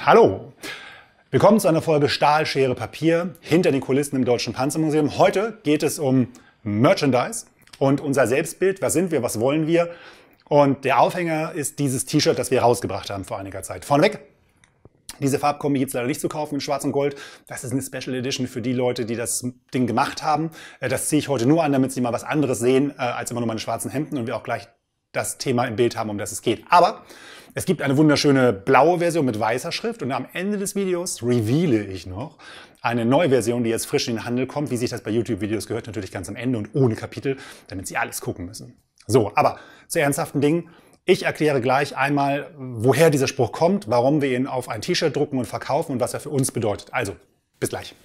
Hallo! Willkommen zu einer Folge Stahl, Schere, Papier hinter den Kulissen im Deutschen Panzermuseum. Heute geht es um Merchandise und unser Selbstbild. Was sind wir, was wollen wir? Und der Aufhänger ist dieses T-Shirt, das wir rausgebracht haben vor einiger Zeit. Vorneweg, diese Farbkombi gibt es leider nicht zu kaufen in Schwarz und Gold. Das ist eine Special Edition für die Leute, die das Ding gemacht haben. Das ziehe ich heute nur an, damit sie mal was anderes sehen als immer nur meine schwarzen Hemden und wir auch gleich das Thema im Bild haben, um das es geht. Aber es gibt eine wunderschöne blaue Version mit weißer Schrift und am Ende des Videos reveale ich noch eine neue Version, die jetzt frisch in den Handel kommt, wie sich das bei YouTube-Videos gehört, natürlich ganz am Ende und ohne Kapitel, damit Sie alles gucken müssen. So, aber zu ernsthaften Dingen. Ich erkläre gleich einmal, woher dieser Spruch kommt, warum wir ihn auf ein T-Shirt drucken und verkaufen und was er für uns bedeutet. Also, bis gleich.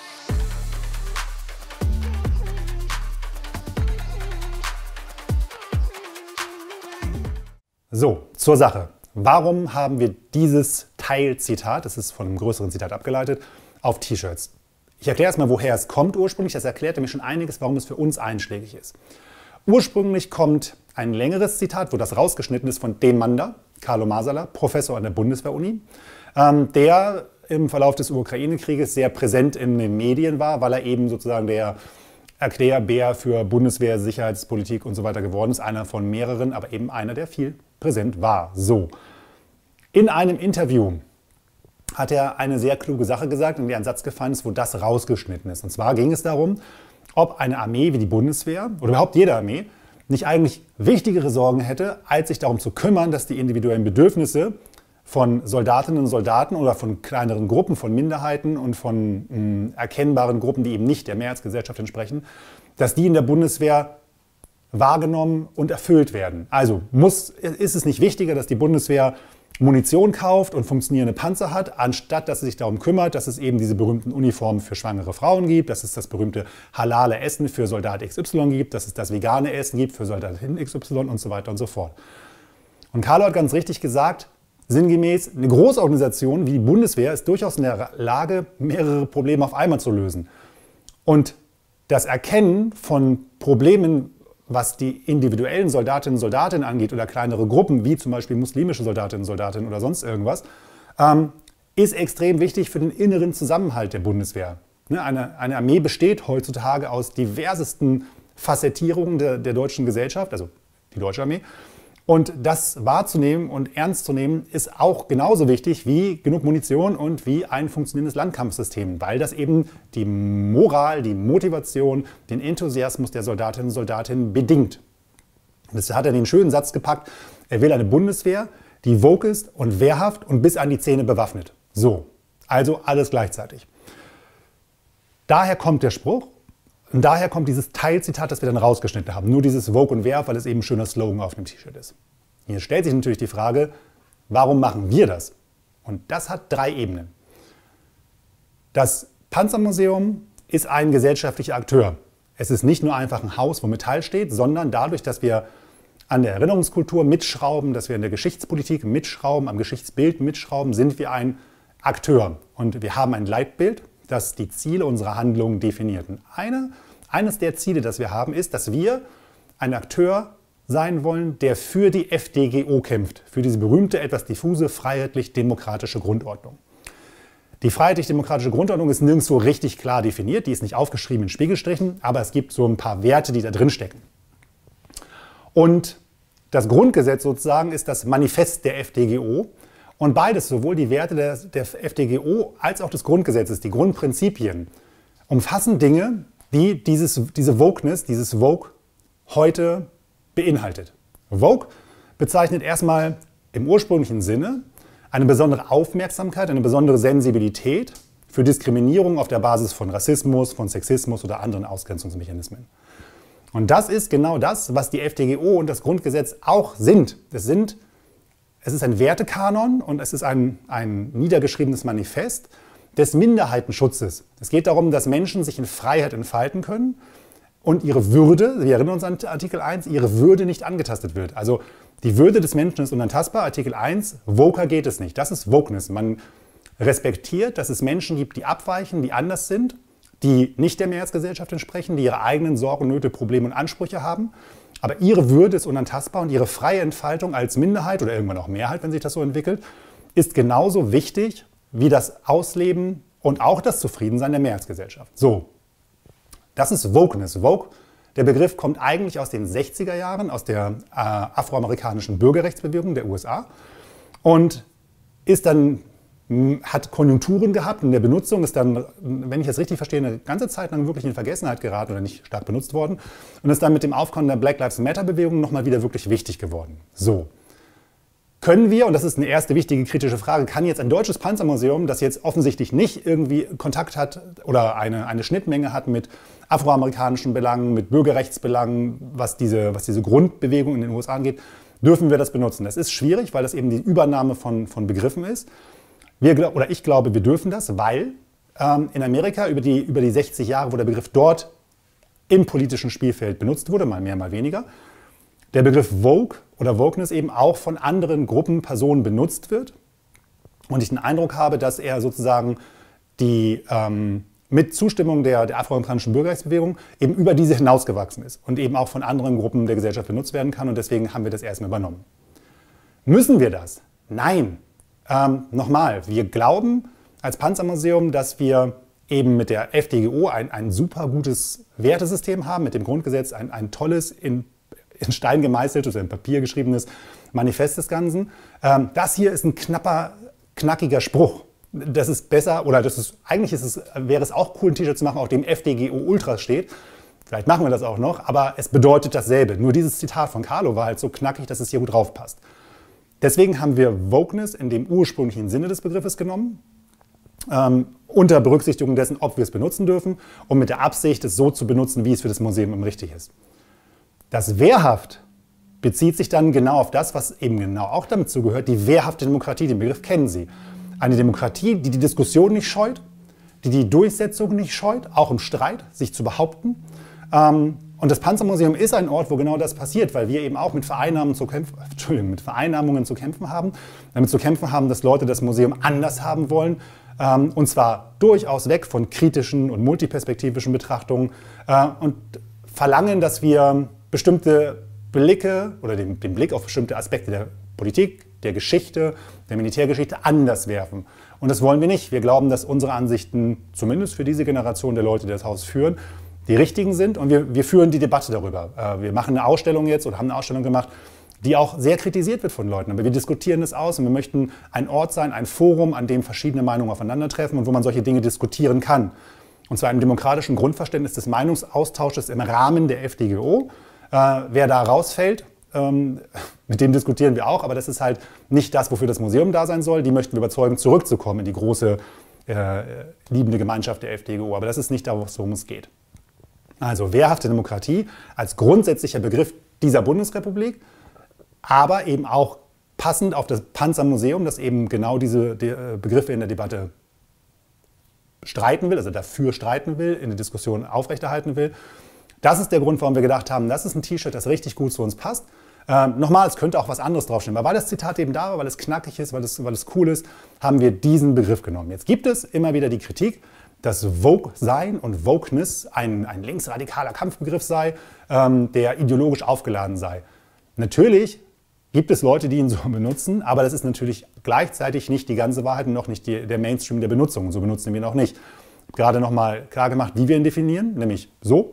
So, zur Sache. Warum haben wir dieses Teilzitat, das ist von einem größeren Zitat abgeleitet, auf T-Shirts? Ich erkläre erstmal, woher es kommt ursprünglich. Das erklärt nämlich schon einiges, warum es für uns einschlägig ist. Ursprünglich kommt ein längeres Zitat, wo das rausgeschnitten ist, von dem Mann da, Carlo Masala, Professor an der Bundeswehr-Uni, der im Verlauf des Ukraine-Krieges sehr präsent in den Medien war, weil er eben sozusagen der Erklärbär für Bundeswehr, Sicherheitspolitik und so weiter geworden ist. Einer von mehreren, aber eben einer, der viel präsent war. So. In einem Interview hat er eine sehr kluge Sache gesagt, in der ein Satz gefallen ist, wo das rausgeschnitten ist. Und zwar ging es darum, ob eine Armee wie die Bundeswehr oder überhaupt jede Armee nicht eigentlich wichtigere Sorgen hätte, als sich darum zu kümmern, dass die individuellen Bedürfnisse von Soldatinnen und Soldaten oder von kleineren Gruppen, von Minderheiten und von erkennbaren Gruppen, die eben nicht der Mehrheitsgesellschaft entsprechen, dass die in der Bundeswehr wahrgenommen und erfüllt werden. Also ist es nicht wichtiger, dass die Bundeswehr Munition kauft und funktionierende Panzer hat, anstatt dass sie sich darum kümmert, dass es eben diese berühmten Uniformen für schwangere Frauen gibt, dass es das berühmte halale Essen für Soldat XY gibt, dass es das vegane Essen gibt für Soldatin XY und so weiter und so fort. Und Carlo hat ganz richtig gesagt, sinngemäß, eine Großorganisation wie die Bundeswehr ist durchaus in der Lage, mehrere Probleme auf einmal zu lösen. Und das Erkennen von Problemen, was die individuellen Soldatinnen und Soldaten angeht oder kleinere Gruppen, wie zum Beispiel muslimische Soldatinnen und Soldaten oder sonst irgendwas, ist extrem wichtig für den inneren Zusammenhalt der Bundeswehr. Eine Armee besteht heutzutage aus diversesten Facettierungen der deutschen Gesellschaft, also die deutsche Armee. Und das wahrzunehmen und ernst zu nehmen, ist auch genauso wichtig wie genug Munition und wie ein funktionierendes Landkampfsystem, weil das eben die Moral, die Motivation, den Enthusiasmus der Soldatinnen und Soldaten bedingt. Das hat er in den schönen Satz gepackt, er will eine Bundeswehr, die woke ist und wehrhaft und bis an die Zähne bewaffnet. So, also alles gleichzeitig. Daher kommt der Spruch. Und daher kommt dieses Teilzitat, das wir dann rausgeschnitten haben. Nur dieses Woke und Wehrhaft, weil es eben ein schöner Slogan auf dem T-Shirt ist. Hier stellt sich natürlich die Frage, warum machen wir das? Und das hat drei Ebenen. Das Panzermuseum ist ein gesellschaftlicher Akteur. Es ist nicht nur einfach ein Haus, wo Metall steht, sondern dadurch, dass wir an der Erinnerungskultur mitschrauben, dass wir in der Geschichtspolitik mitschrauben, am Geschichtsbild mitschrauben, sind wir ein Akteur. Und wir haben ein Leitbild, das die Ziele unserer Handlungen definiert. Und eines der Ziele, das wir haben, ist, dass wir ein Akteur sein wollen, der für die FDGO kämpft, für diese berühmte, etwas diffuse, freiheitlich-demokratische Grundordnung. Die freiheitlich-demokratische Grundordnung ist nirgendwo richtig klar definiert, die ist nicht aufgeschrieben in Spiegelstrichen, aber es gibt so ein paar Werte, die da drin stecken. Und das Grundgesetz sozusagen ist das Manifest der FDGO. Und beides, sowohl die Werte der FDGO als auch des Grundgesetzes, die Grundprinzipien, umfassen Dinge, die diese Wokeness, dieses Woke heute beinhaltet. Woke bezeichnet erstmal im ursprünglichen Sinne eine besondere Aufmerksamkeit, eine besondere Sensibilität für Diskriminierung auf der Basis von Rassismus, von Sexismus oder anderen Ausgrenzungsmechanismen. Und das ist genau das, was die FDGO und das Grundgesetz auch sind. Es ist ein Wertekanon und es ist ein niedergeschriebenes Manifest des Minderheitenschutzes. Es geht darum, dass Menschen sich in Freiheit entfalten können und ihre Würde, wir erinnern uns an Artikel 1, ihre Würde nicht angetastet wird. Also die Würde des Menschen ist unantastbar. Artikel 1, woker geht es nicht. Das ist Wokeness. Man respektiert, dass es Menschen gibt, die abweichen, die anders sind, die nicht der Mehrheitsgesellschaft entsprechen, die ihre eigenen Sorgen, Nöte, Probleme und Ansprüche haben. Aber ihre Würde ist unantastbar und ihre freie Entfaltung als Minderheit oder irgendwann auch Mehrheit, wenn sich das so entwickelt, ist genauso wichtig wie das Ausleben und auch das Zufriedensein der Mehrheitsgesellschaft. So, das ist Wokeness. Woke, der Begriff kommt eigentlich aus den 60er Jahren, aus der afroamerikanischen Bürgerrechtsbewegung der USA und ist dann, hat Konjunkturen gehabt in der Benutzung, ist dann, wenn ich das richtig verstehe, eine ganze Zeit lang wirklich in Vergessenheit geraten oder nicht stark benutzt worden und ist dann mit dem Aufkommen der Black Lives Matter-Bewegung nochmal wieder wirklich wichtig geworden. So. Können wir, und das ist eine erste wichtige kritische Frage, kann jetzt ein deutsches Panzermuseum, das jetzt offensichtlich nicht irgendwie Kontakt hat oder eine Schnittmenge hat mit afroamerikanischen Belangen, mit Bürgerrechtsbelangen, was diese Grundbewegung in den USA angeht, dürfen wir das benutzen? Das ist schwierig, weil das eben die Übernahme von Begriffen ist. Ich glaube, wir dürfen das, weil in Amerika über die 60 Jahre, wo der Begriff dort im politischen Spielfeld benutzt wurde, mal mehr, mal weniger, der Begriff Woke oder Wokeness eben auch von anderen Gruppen, Personen benutzt wird. Und ich den Eindruck habe, dass er sozusagen mit Zustimmung der afroamerikanischen Bürgerrechtsbewegung eben über diese hinausgewachsen ist und eben auch von anderen Gruppen der Gesellschaft benutzt werden kann. Und deswegen haben wir das erstmal übernommen. Müssen wir das? Nein. Nochmal, wir glauben als Panzermuseum, dass wir eben mit der FDGO ein super gutes Wertesystem haben, mit dem Grundgesetz ein tolles, in Stein gemeißeltes oder in Papier geschriebenes Manifest des Ganzen. Das hier ist ein knackiger Spruch. Das ist besser, oder wäre es auch cool, ein T-Shirt zu machen, auf dem FDGO Ultras steht. Vielleicht machen wir das auch noch, aber es bedeutet dasselbe. Nur dieses Zitat von Carlo war halt so knackig, dass es hier gut drauf passt. Deswegen haben wir Wokeness in dem ursprünglichen Sinne des Begriffes genommen, unter Berücksichtigung dessen, ob wir es benutzen dürfen und mit der Absicht, es so zu benutzen, wie es für das Museum richtig ist. Das Wehrhaft bezieht sich dann genau auf das, was eben genau auch damit zugehört, die wehrhafte Demokratie. Den Begriff kennen Sie. Eine Demokratie, die die Diskussion nicht scheut, die die Durchsetzung nicht scheut, auch im Streit, sich zu behaupten. Und das Panzermuseum ist ein Ort, wo genau das passiert, weil wir eben auch mit Vereinnahmungen zu kämpfen haben. Damit zu kämpfen haben, dass Leute das Museum anders haben wollen. Und zwar durchaus weg von kritischen und multiperspektivischen Betrachtungen. Und verlangen, dass wir bestimmte Blicke oder den Blick auf bestimmte Aspekte der Politik, der Geschichte, der Militärgeschichte anders werfen. Und das wollen wir nicht. Wir glauben, dass unsere Ansichten, zumindest für diese Generation der Leute, die das Haus führen, die richtigen sind und wir führen die Debatte darüber. Wir machen eine Ausstellung jetzt oder haben eine Ausstellung gemacht, die auch sehr kritisiert wird von Leuten. Aber wir diskutieren das aus und wir möchten ein Ort sein, ein Forum, an dem verschiedene Meinungen aufeinandertreffen und wo man solche Dinge diskutieren kann. Und zwar einem demokratischen Grundverständnis des Meinungsaustausches im Rahmen der FDGO. Wer da rausfällt, mit dem diskutieren wir auch, aber das ist halt nicht das, wofür das Museum da sein soll. Die möchten wir überzeugen, zurückzukommen in die große, liebende Gemeinschaft der FDGO. Aber das ist nicht da, worum es geht. Also wehrhafte Demokratie als grundsätzlicher Begriff dieser Bundesrepublik, aber eben auch passend auf das Panzermuseum, das eben genau diese Begriffe in der Debatte streiten will, also dafür streiten will, in der Diskussion aufrechterhalten will. Das ist der Grund, warum wir gedacht haben, das ist ein T-Shirt, das richtig gut zu uns passt. Nochmal, es könnte auch was anderes draufstehen, aber weil das Zitat eben da war, weil es knackig ist, weil es cool ist, haben wir diesen Begriff genommen. Jetzt gibt es immer wieder die Kritik, dass Woke-Sein und Wokeness ein linksradikaler Kampfbegriff sei, der ideologisch aufgeladen sei. Natürlich gibt es Leute, die ihn so benutzen, aber das ist natürlich gleichzeitig nicht die ganze Wahrheit und noch nicht der Mainstream der Benutzung. So benutzen wir ihn auch nicht. Ich habe gerade nochmal klar gemacht, wie wir ihn definieren, nämlich so,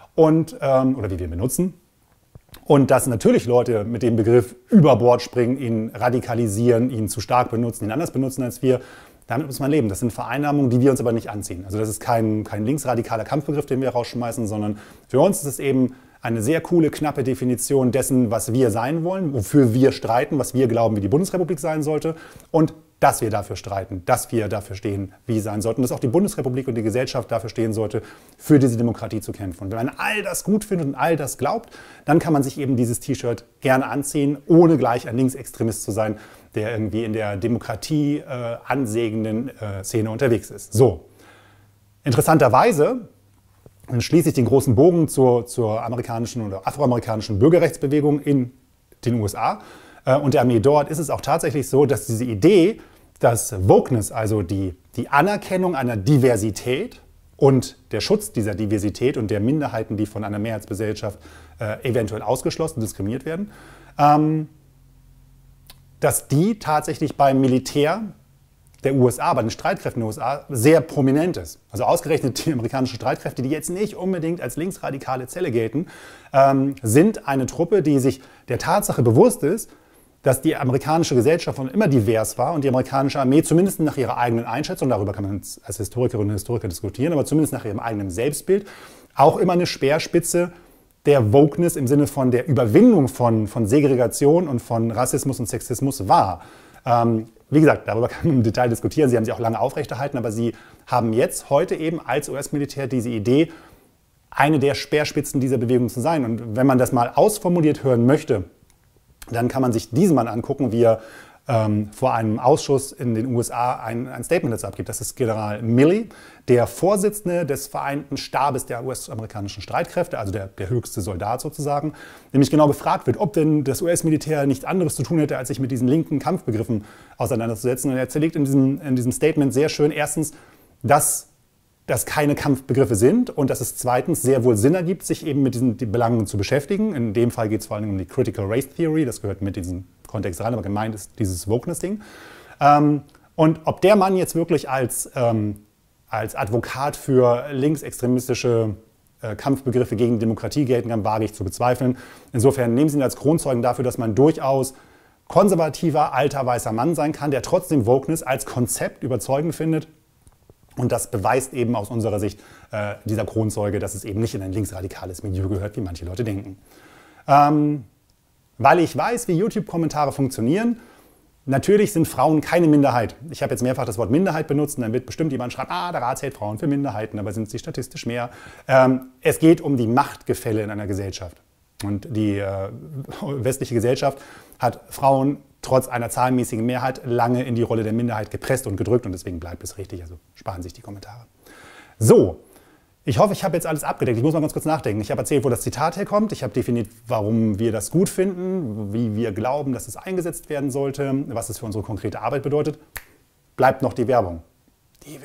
oder wie wir ihn benutzen. Und dass natürlich Leute mit dem Begriff über Bord springen, ihn radikalisieren, ihn zu stark benutzen, ihn anders benutzen als wir, damit muss man leben. Das sind Vereinnahmungen, die wir uns aber nicht anziehen. Also das ist kein linksradikaler Kampfbegriff, den wir rausschmeißen, sondern für uns ist es eben eine sehr coole, knappe Definition dessen, was wir sein wollen, wofür wir streiten, was wir glauben, wie die Bundesrepublik sein sollte und dass wir dafür streiten, dass wir dafür stehen, wie sie sein sollten, dass auch die Bundesrepublik und die Gesellschaft dafür stehen sollte, für diese Demokratie zu kämpfen. Und wenn man all das gut findet und all das glaubt, dann kann man sich eben dieses T-Shirt gerne anziehen, ohne gleich ein Linksextremist zu sein, der irgendwie in der Demokratie ansägenden Szene unterwegs ist. So, interessanterweise, dann schließe ich den großen Bogen zur amerikanischen oder afroamerikanischen Bürgerrechtsbewegung in den USA und der Armee dort, ist es auch tatsächlich so, dass diese Idee, dass Wokeness, also die Anerkennung einer Diversität und der Schutz dieser Diversität und der Minderheiten, die von einer Mehrheitsgesellschaft eventuell ausgeschlossen, diskriminiert werden, dass die tatsächlich beim Militär der USA, bei den Streitkräften der USA, sehr prominent ist. Also ausgerechnet die amerikanischen Streitkräfte, die jetzt nicht unbedingt als linksradikale Zelle gelten, sind eine Truppe, die sich der Tatsache bewusst ist, dass die amerikanische Gesellschaft schon immer divers war und die amerikanische Armee zumindest nach ihrer eigenen Einschätzung, darüber kann man als Historikerinnen und Historiker diskutieren, aber zumindest nach ihrem eigenen Selbstbild, auch immer eine Speerspitze der Wokeness im Sinne von der Überwindung von Segregation und von Rassismus und Sexismus war. Wie gesagt, darüber kann man im Detail diskutieren. Sie haben sie auch lange aufrechterhalten, aber sie haben jetzt heute eben als US-Militär diese Idee, eine der Speerspitzen dieser Bewegung zu sein. Und wenn man das mal ausformuliert hören möchte, dann kann man sich diesen Mann angucken, wie er vor einem Ausschuss in den USA ein Statement dazu abgibt. Das ist General Milley, der Vorsitzende des Vereinten Stabes der US-amerikanischen Streitkräfte, also der höchste Soldat sozusagen, nämlich genau befragt wird, ob denn das US-Militär nichts anderes zu tun hätte, als sich mit diesen linken Kampfbegriffen auseinanderzusetzen. Und er zerlegt in diesem Statement sehr schön erstens, dass das keine Kampfbegriffe sind und dass es zweitens sehr wohl Sinn ergibt, sich eben mit diesen Belangen zu beschäftigen. In dem Fall geht es vor allem um die Critical Race Theory, das gehört mit diesem Kontext rein, aber gemeint ist dieses Wokeness-Ding. Und ob der Mann jetzt wirklich als Advokat für linksextremistische Kampfbegriffe gegen Demokratie gelten kann, wage ich zu bezweifeln. Insofern nehmen Sie ihn als Kronzeugen dafür, dass man durchaus konservativer, alter, weißer Mann sein kann, der trotzdem Wokeness als Konzept überzeugend findet. Und das beweist eben aus unserer Sicht dieser Kronzeuge, dass es eben nicht in ein linksradikales Milieu gehört, wie manche Leute denken. Weil ich weiß, wie YouTube-Kommentare funktionieren, natürlich sind Frauen keine Minderheit. Ich habe jetzt mehrfach das Wort Minderheit benutzt und dann wird bestimmt jemand schreiben, der Rat hält Frauen für Minderheiten, aber sind sie statistisch mehr. Es geht um die Machtgefälle in einer Gesellschaft. Und die westliche Gesellschaft hat Frauen trotz einer zahlenmäßigen Mehrheit lange in die Rolle der Minderheit gepresst und gedrückt und deswegen bleibt es richtig, also sparen sich die Kommentare. So, ich hoffe, ich habe jetzt alles abgedeckt. Ich muss mal ganz kurz nachdenken. Ich habe erzählt, wo das Zitat herkommt. Ich habe definiert, warum wir das gut finden, wie wir glauben, dass es eingesetzt werden sollte, was es für unsere konkrete Arbeit bedeutet. Bleibt noch die Werbung. Die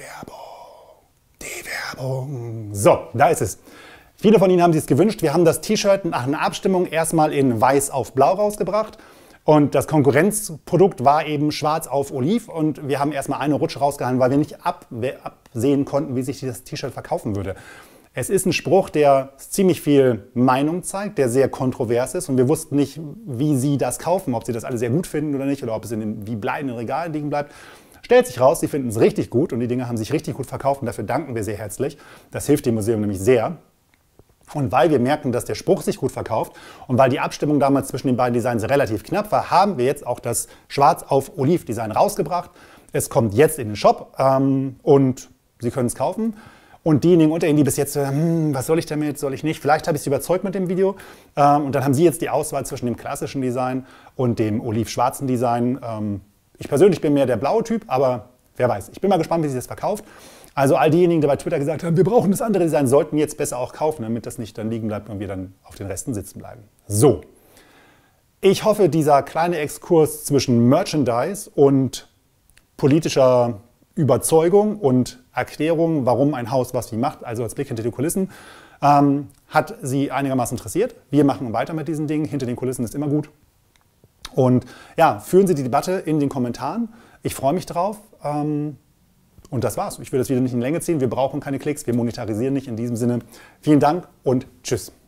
Werbung. So, da ist es. Viele von Ihnen haben sich es gewünscht. Wir haben das T-Shirt nach einer Abstimmung erstmal in weiß auf blau rausgebracht. Und das Konkurrenzprodukt war eben schwarz auf oliv. Und wir haben erstmal eine Rutsche rausgehauen, weil wir nicht absehen konnten, wie sich das T-Shirt verkaufen würde. Es ist ein Spruch, der ziemlich viel Meinung zeigt, der sehr kontrovers ist. Und wir wussten nicht, wie Sie das kaufen, ob Sie das alle sehr gut finden oder nicht. Oder ob es in den Regalen liegen bleibt. Stellt sich raus, Sie finden es richtig gut. Und die Dinge haben sich richtig gut verkauft. Und dafür danken wir sehr herzlich. Das hilft dem Museum nämlich sehr. Und weil wir merken, dass der Spruch sich gut verkauft und weil die Abstimmung damals zwischen den beiden Designs relativ knapp war, haben wir jetzt auch das Schwarz auf Oliv Design rausgebracht. Es kommt jetzt in den Shop und Sie können es kaufen. Und diejenigen unter Ihnen, die bis jetzt, was soll ich damit, soll ich nicht, vielleicht habe ich Sie überzeugt mit dem Video. Und dann haben Sie jetzt die Auswahl zwischen dem klassischen Design und dem olivschwarzen Design. Ich persönlich bin mehr der blaue Typ, aber wer weiß. Ich bin mal gespannt, wie sich das verkauft. Also all diejenigen, die bei Twitter gesagt haben, wir brauchen das andere Design, sollten jetzt besser auch kaufen, damit das nicht dann liegen bleibt und wir dann auf den Resten sitzen bleiben. So, ich hoffe, dieser kleine Exkurs zwischen Merchandise und politischer Überzeugung und Erklärung, warum ein Haus was wie macht, also als Blick hinter die Kulissen, hat Sie einigermaßen interessiert. Wir machen weiter mit diesen Dingen. Hinter den Kulissen ist immer gut. Und ja, führen Sie die Debatte in den Kommentaren. Ich freue mich drauf. Und das war's. Ich will das Video nicht in Länge ziehen. Wir brauchen keine Klicks, wir monetarisieren nicht in diesem Sinne. Vielen Dank und tschüss.